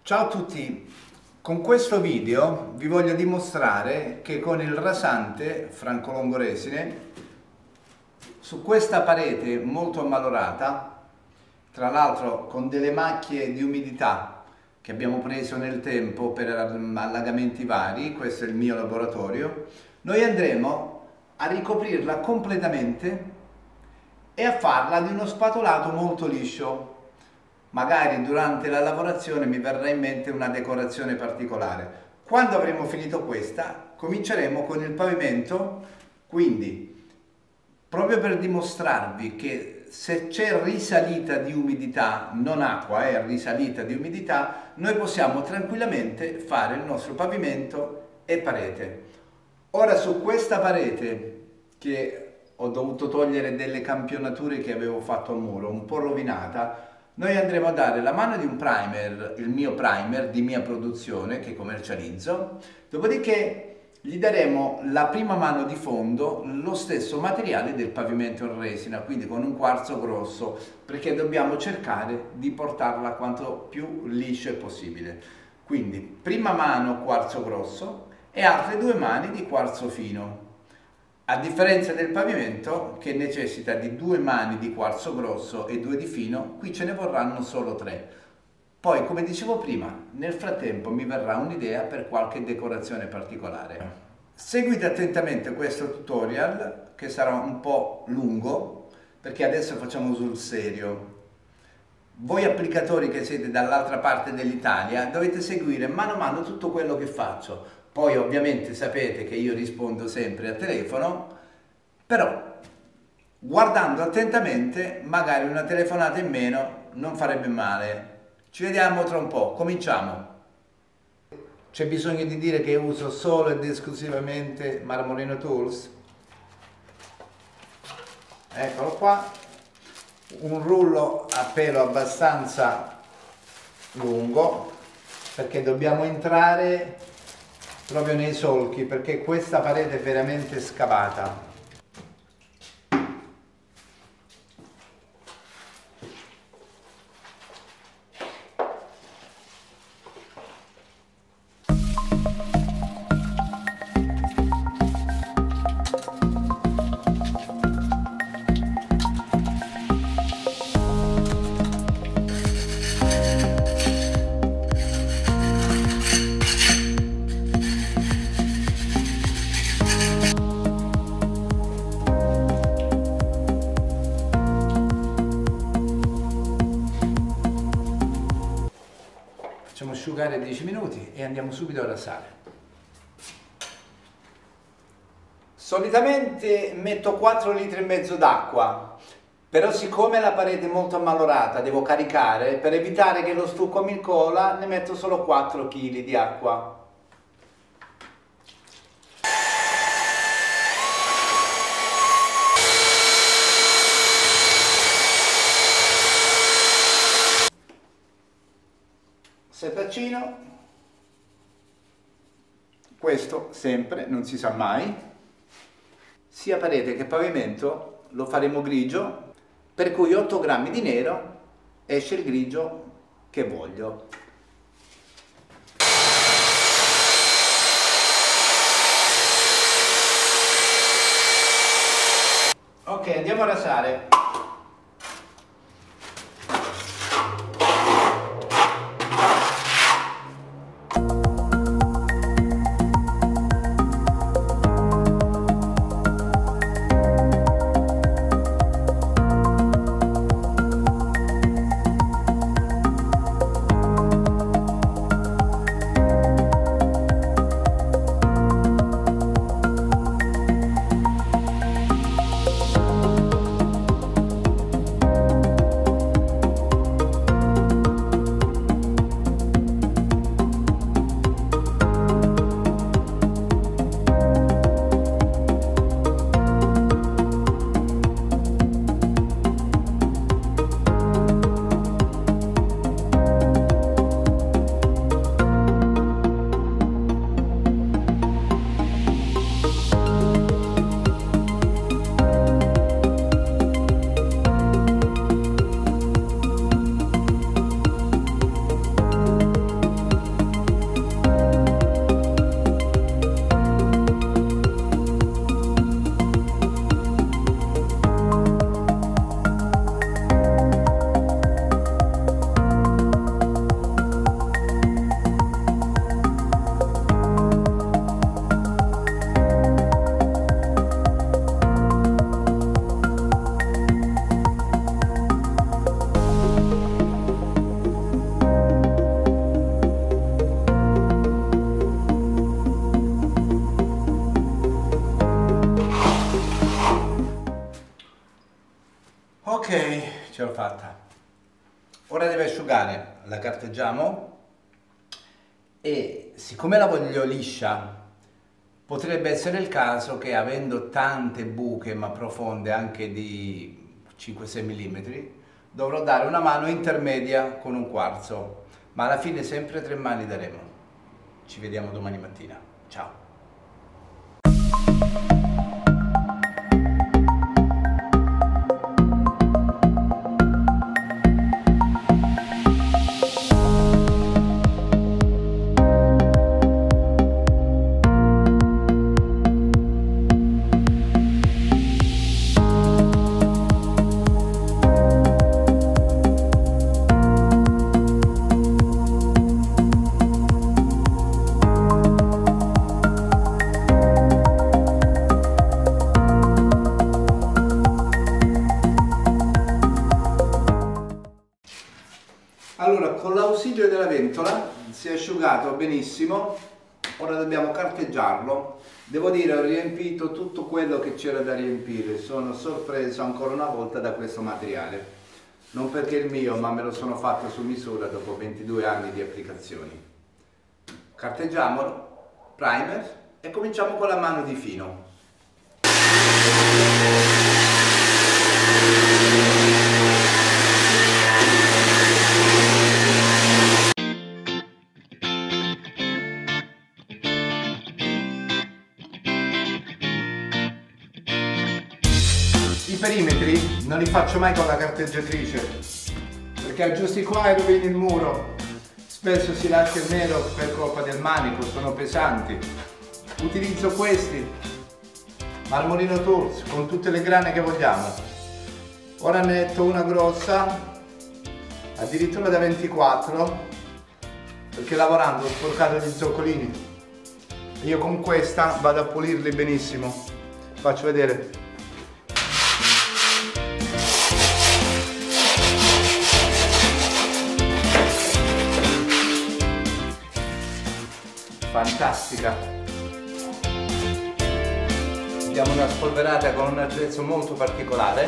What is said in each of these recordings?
Ciao a tutti, con questo video vi voglio dimostrare che con il rasante Francolongo Resine su questa parete molto ammalorata, tra l'altro con delle macchie di umidità che abbiamo preso nel tempo per allagamenti vari, questo è il mio laboratorio, noi andremo a ricoprirla completamente e a farla di uno spatolato molto liscio. Magari durante la lavorazione mi verrà in mente una decorazione particolare. Quando avremo finito questa, cominceremo con il pavimento, quindi proprio per dimostrarvi che se c'è risalita di umidità, non acqua, è risalita di umidità, noi possiamo tranquillamente fare il nostro pavimento e parete. Ora su questa parete che ho dovuto togliere delle campionature che avevo fatto al muro, un po' rovinata, noi andremo a dare la mano di un primer, il mio primer di mia produzione che commercializzo, dopodiché gli daremo la prima mano di fondo, lo stesso materiale del pavimento in resina, quindi con un quarzo grosso, perché dobbiamo cercare di portarla quanto più liscia possibile. Quindi prima mano quarzo grosso e altre due mani di quarzo fino. A differenza del pavimento che necessita di due mani di quarzo grosso e due di fino, qui ce ne vorranno solo tre. Poi, come dicevo prima, nel frattempo mi verrà un'idea per qualche decorazione particolare. Seguite attentamente questo tutorial che sarà un po' lungo perché adesso facciamo sul serio. Voi applicatori che siete dall'altra parte dell'Italia dovete seguire mano a mano tutto quello che faccio. Poi ovviamente sapete che io rispondo sempre a telefono, però guardando attentamente magari una telefonata in meno non farebbe male. Ci vediamo tra un po', cominciamo. C'è bisogno di dire che uso solo ed esclusivamente Marmorino Tools. Eccolo qua, un rullo a pelo abbastanza lungo perché dobbiamo entrare proprio nei solchi, perché questa parete è veramente scavata. Facciamo asciugare 10 minuti e andiamo subito a rasare. Solitamente metto 4 litri e mezzo d'acqua, però siccome la parete è molto ammalorata devo caricare, per evitare che lo stucco mi cola ne metto solo 4 kg di acqua. Setacino, questo sempre, non si sa mai, sia parete che pavimento lo faremo grigio, per cui 8 grammi di nero esce il grigio che voglio. Ok, andiamo a rasare. Ok, ce l'ho fatta. Ora deve asciugare, la carteggiamo e siccome la voglio liscia, potrebbe essere il caso che avendo tante buche ma profonde anche di 5-6 mm, dovrò dare una mano intermedia con un quarzo, ma alla fine sempre 3 mani daremo. Ci vediamo domani mattina. Ciao! Allora, con l'ausilio della ventola si è asciugato benissimo, ora dobbiamo carteggiarlo. Devo dire, ho riempito tutto quello che c'era da riempire, sono sorpreso ancora una volta da questo materiale. Non perché è il mio, ma me lo sono fatto su misura dopo 22 anni di applicazioni. Carteggiamolo, primer, e cominciamo con la mano di fino. I perimetri non li faccio mai con la carteggiatrice perché aggiusti qua e rovini il muro, spesso si lascia il nero per colpa del manico, sono pesanti. Utilizzo questi Marmorino Tools con tutte le grane che vogliamo. Ora ne metto una grossa, addirittura da 24, perché lavorando ho sporcato gli zoccolini. Io con questa vado a pulirli benissimo. Faccio vedere. Fantastica. Diamo una spolverata con un attrezzo molto particolare.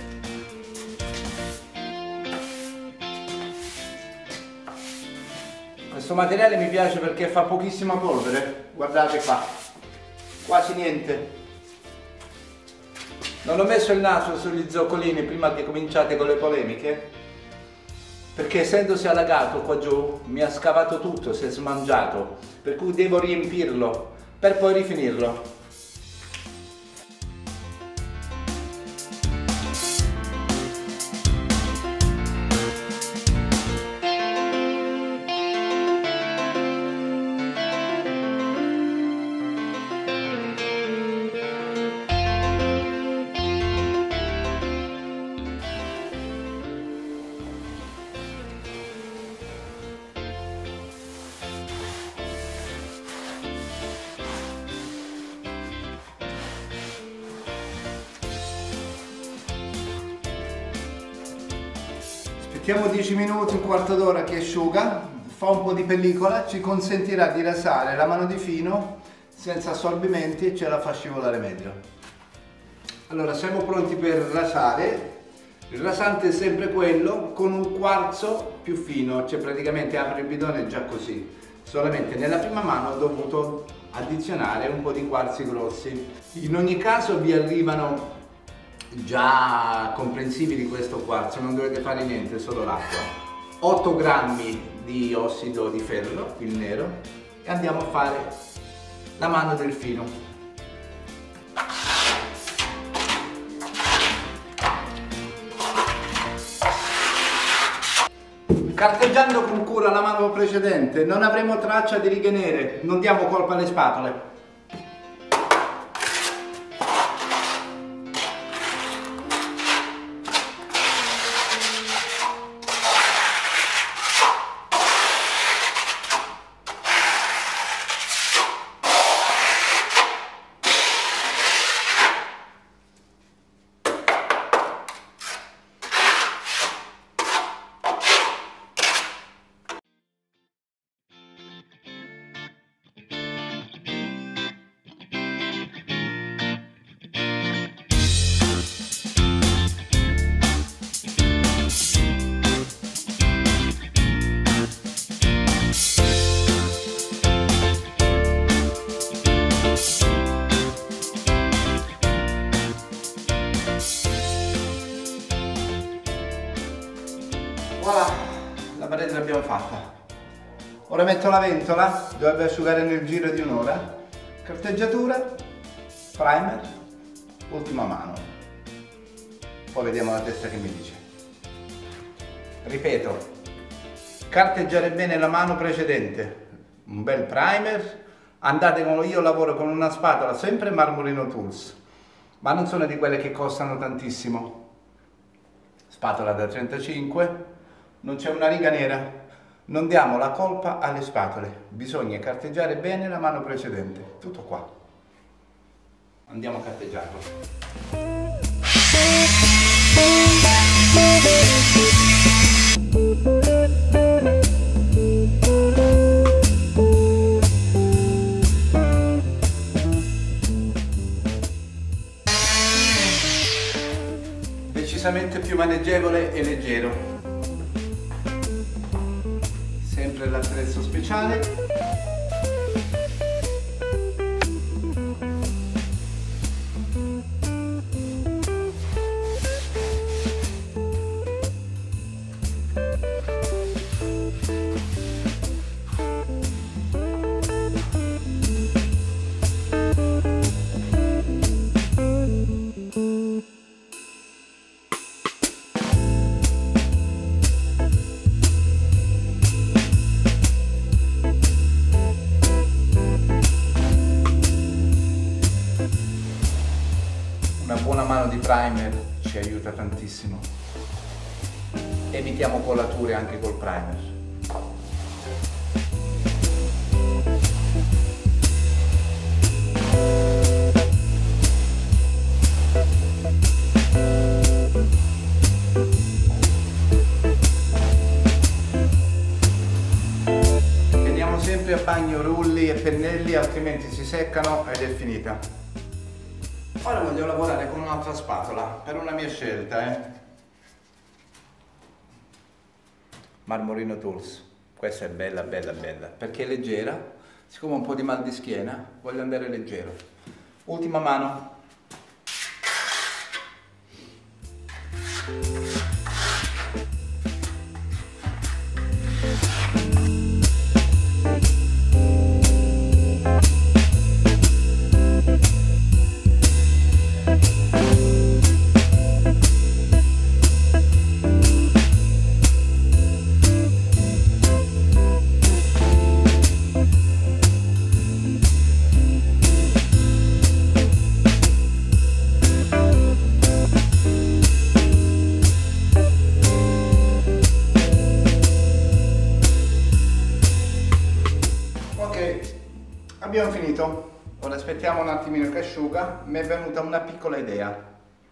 Questo materiale mi piace perché fa pochissima polvere, guardate qua, quasi niente. Non ho messo il naso sugli zoccolini prima che cominciate con le polemiche, perché essendosi allagato qua giù mi ha scavato tutto, si è smangiato, per cui devo riempirlo per poi rifinirlo. Aspettiamo 10 minuti, un quarto d'ora che asciuga, fa un po' di pellicola, ci consentirà di rasare la mano di fino senza assorbimenti e ce la fa scivolare meglio. Allora siamo pronti per rasare. Il rasante è sempre quello con un quarzo più fino, cioè praticamente apre il bidone già così. Solamente nella prima mano ho dovuto addizionare un po' di quarzi grossi. In ogni caso vi arrivano già comprensivi di questo quarzo, non dovete fare niente, solo l'acqua. 8 grammi di ossido di ferro, il nero, e andiamo a fare la mano del fino. Carteggiando con cura la mano precedente non avremo traccia di righe nere, non diamo colpa alle spatole. Voilà, la parete l'abbiamo fatta. Ora metto la ventola, dovrebbe asciugare nel giro di un'ora. Carteggiatura, primer, ultima mano. Poi vediamo la testa che mi dice. Ripeto, carteggiare bene la mano precedente, un bel primer. Andate con io lavoro con una spatola sempre Marmorino Tools, ma non sono di quelle che costano tantissimo. Spatola da 35, non c'è una riga nera. Non diamo la colpa alle spatole, bisogna carteggiare bene la mano precedente. Tutto qua. Andiamo a carteggiarlo. Decisamente più maneggevole e leggero. Sempre l'attrezzo speciale. Una buona mano di primer ci aiuta tantissimo. Evitiamo collature anche col primer. Teniamo sempre a bagno rulli e pennelli, altrimenti si seccano ed è finita. Ora voglio lavorare con un'altra spatola, per una mia scelta, Marmorino Tools. Questa è bella, bella, bella, perché è leggera. Siccome ho un po' di mal di schiena, voglio andare leggero. Ultima mano. Abbiamo finito, ora aspettiamo un attimino che asciuga. Mi è venuta una piccola idea.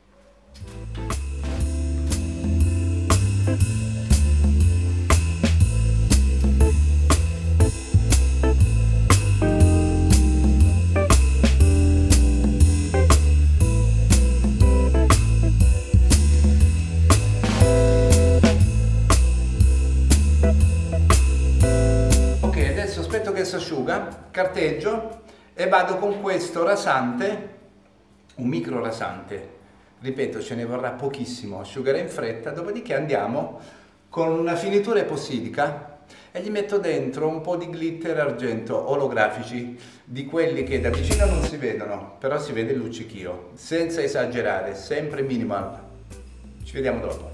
Ok, adesso aspetto che si asciuga, carteggio e vado con questo rasante, un micro rasante. Ripeto, ce ne vorrà pochissimo, asciugare in fretta, dopodiché andiamo con una finitura epossidica e gli metto dentro un po' di glitter argento olografici, di quelli che da vicino non si vedono, però si vede il luccichio, senza esagerare, sempre minimal. Ci vediamo dopo.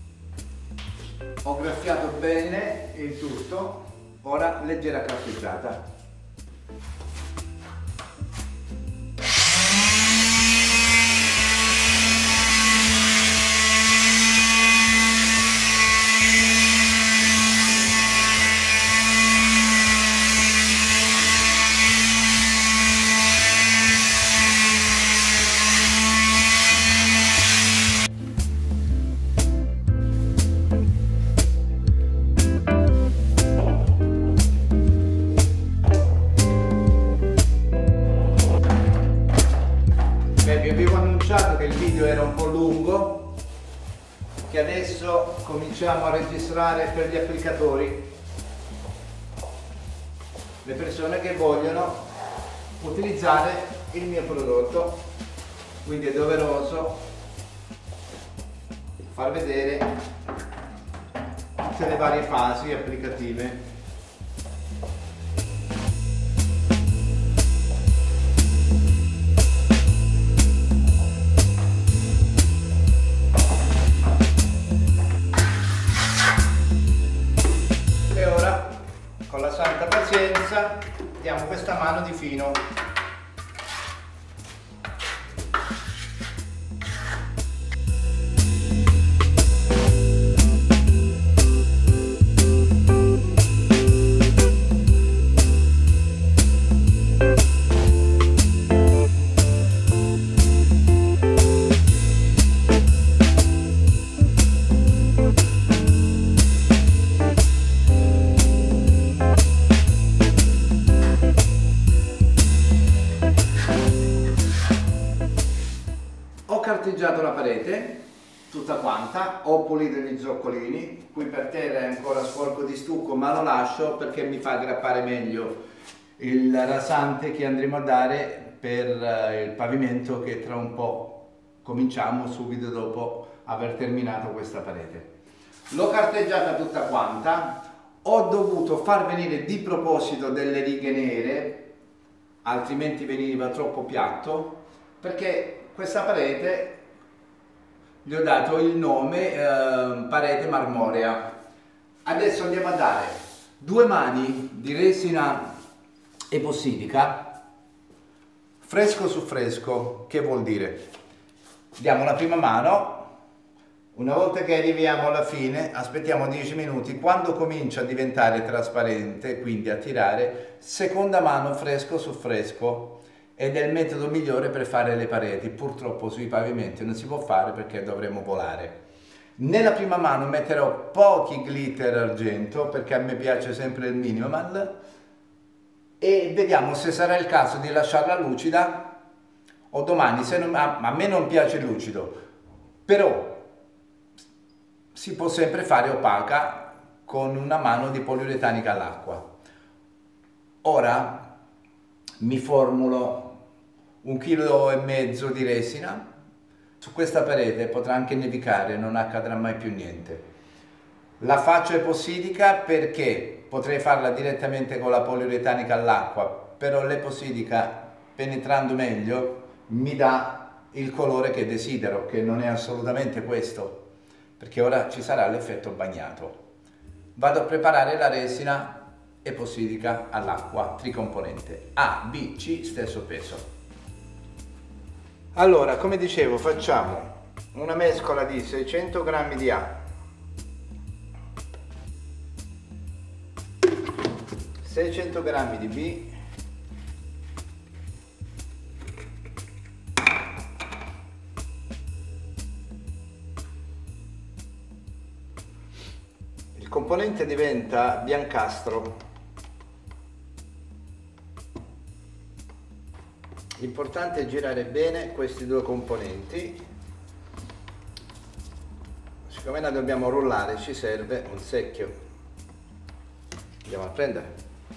Ho graffiato bene il tutto, ora leggera carteggiata. Vi avevo annunciato che il video era un po' lungo, che adesso cominciamo a registrare per gli applicatori, le persone che vogliono utilizzare il mio prodotto, quindi è doveroso far vedere tutte le varie fasi applicative. E ora, con la santa pazienza, diamo questa mano di fino. Ho carteggiato la parete tutta quanta, ho pulito gli zoccolini, qui per terra è ancora sporco di stucco, ma lo lascio perché mi fa aggrappare meglio il rasante che andremo a dare per il pavimento, che tra un po' cominciamo subito dopo aver terminato questa parete. L'ho carteggiata tutta quanta, ho dovuto far venire di proposito delle righe nere, altrimenti veniva troppo piatto, perché questa parete gli ho dato il nome parete marmorea. Adesso andiamo a dare 2 mani di resina epossidica fresco su fresco. Che vuol dire? Diamo la prima mano, una volta che arriviamo alla fine aspettiamo 10 minuti, quando comincia a diventare trasparente, quindi a tirare, seconda mano fresco su fresco. Ed è il metodo migliore per fare le pareti. Purtroppo sui pavimenti non si può fare perché dovremo volare. Nella prima mano metterò pochi glitter argento, perché a me piace sempre il minimal, e vediamo se sarà il caso di lasciarla lucida o domani, se non, a me non piace il lucido, però si può sempre fare opaca con una mano di poliuretanica all'acqua. Ora mi formulo 1,5 kg di resina. Su questa parete potrà anche nevicare, non accadrà mai più niente. La faccio epossidica perché potrei farla direttamente con la poliuretanica all'acqua, però l'epossidica, penetrando meglio, mi dà il colore che desidero, che non è assolutamente questo, perché ora ci sarà l'effetto bagnato. Vado a preparare la resina epossidica all'acqua tricomponente A, B, C, stesso peso. Allora, come dicevo, facciamo una mescola di 600 g di A, 600 g di B, il componente diventa biancastro. L'importante è girare bene questi 2 componenti. Siccome la dobbiamo rollare ci serve un secchio. Andiamo a prendere.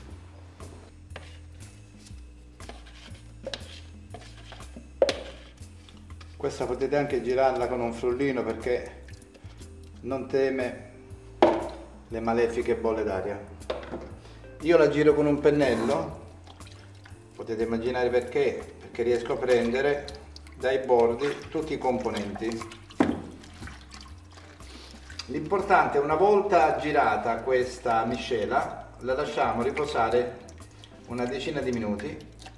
Questa potete anche girarla con un frullino perché non teme le malefiche bolle d'aria. Io la giro con un pennello. Potete immaginare perché riesco a prendere dai bordi tutti i componenti. L'importante è, una volta girata questa miscela, la lasciamo riposare una decina di minuti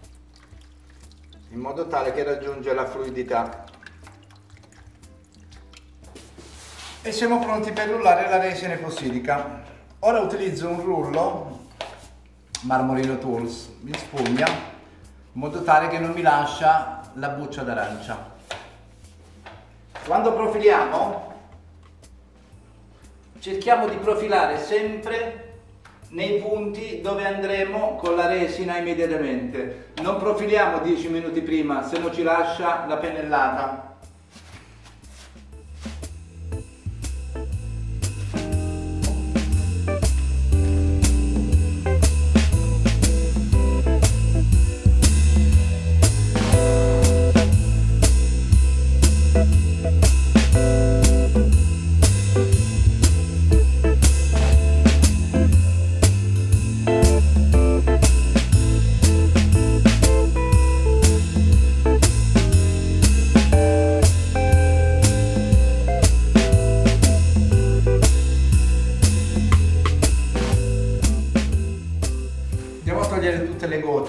in modo tale che raggiunge la fluidità. E siamo pronti per rullare la resina epossidica. Ora utilizzo un rullo Marmorino Tools in spugna, in modo tale che non mi lascia la buccia d'arancia. Quando profiliamo, cerchiamo di profilare sempre nei punti dove andremo con la resina immediatamente. Non profiliamo 10 minuti prima, se no ci lascia la pennellata.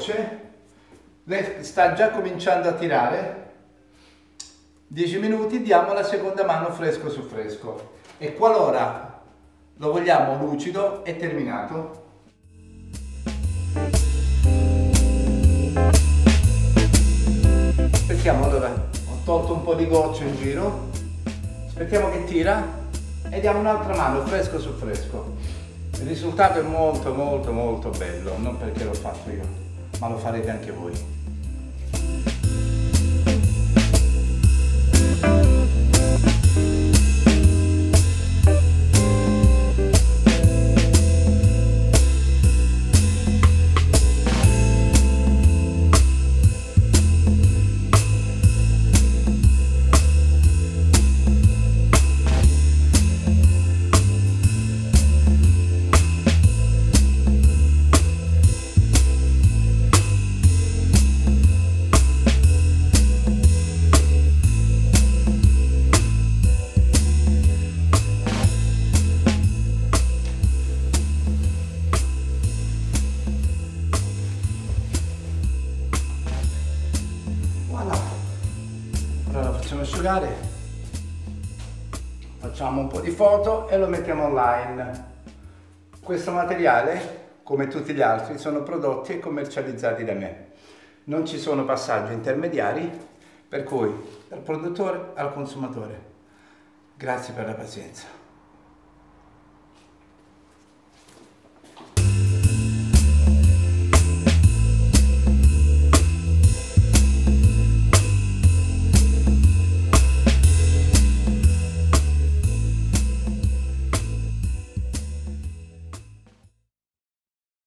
gocce, lei sta già cominciando a tirare. 10 minuti, diamo la seconda mano fresco su fresco, e qualora lo vogliamo lucido è terminato. Aspettiamo, allora ho tolto un po' di gocce in giro, aspettiamo che tira e diamo un'altra mano fresco su fresco. Il risultato è molto molto molto bello, non perché l'ho fatto io, ma lo farete anche voi. Ora lo facciamo asciugare, facciamo un po' di foto e lo mettiamo online. Questo materiale, come tutti gli altri, sono prodotti e commercializzati da me. Non ci sono passaggi intermediari, per cui dal produttore al consumatore. Grazie per la pazienza.